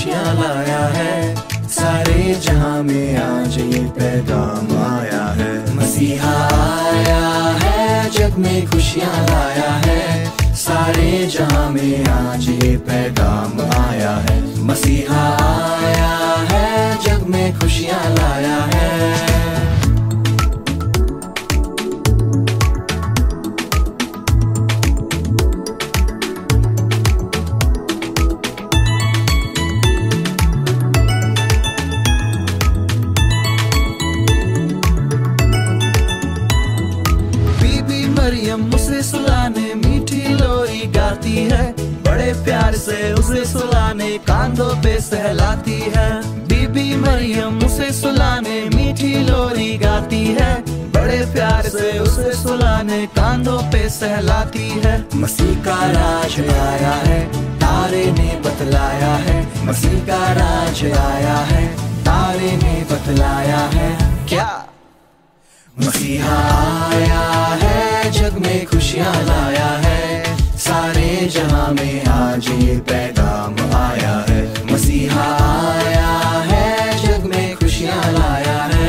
खुशियाँ लाया है, सारे जहां में आज ये पैगाम आया है। मसीहा आया है, जग में खुशियाँ लाया है, सारे जहां में आज ये पैगाम आया है। मसीहा आया है, जग में खुशियाँ लाया है। मरियम उसे सुलाने मीठी लोरी गाती है, बड़े प्यार से उसे सुलाने कांधों पे सहलाती है। बीबी मरियम उसे सुलाने मीठी लोरी गाती है, बड़े प्यार से उसे सुलाने कांधों पे सहलाती है। मसीह का राज आया है, तारे ने बतलाया है। मसीह का राज आया है, तारे ने बतलाया है। क्या मसीहा आया है, जग में खुशियाँ लाया है, सारे जहां में आज ये पैगाम आया है। मसीहा आया है, जग में खुशियाँ लाया है।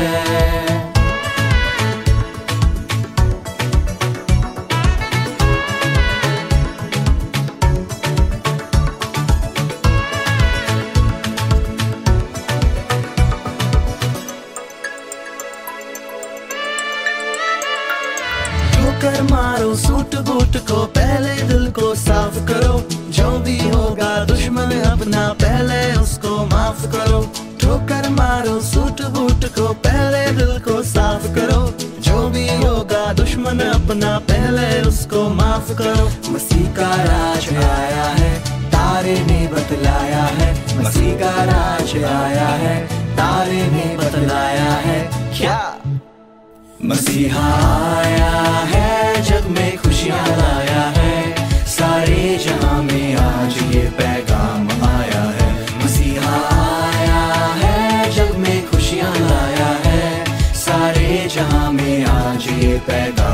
कर मारो सूट बूट को, पहले दिल को साफ करो। जो भी होगा दुश्मन अपना, पहले उसको माफ करो। ठोकर मारो सूट बूट को, पहले दिल को साफ करो। जो भी होगा दुश्मन अपना, पहले उसको माफ करो। मसीह का राज आया है, तारे ने बतलाया है। मसीह का राज आया है, तारे ने बतलाया है। क्या मसीहा आया है, जग में खुशियाँ लाया है, सारे जहां में आज ये पैगाम आया है। मसीहा आया है, जग में खुशियाँ लाया है, सारे जहां में आज ये पैगाम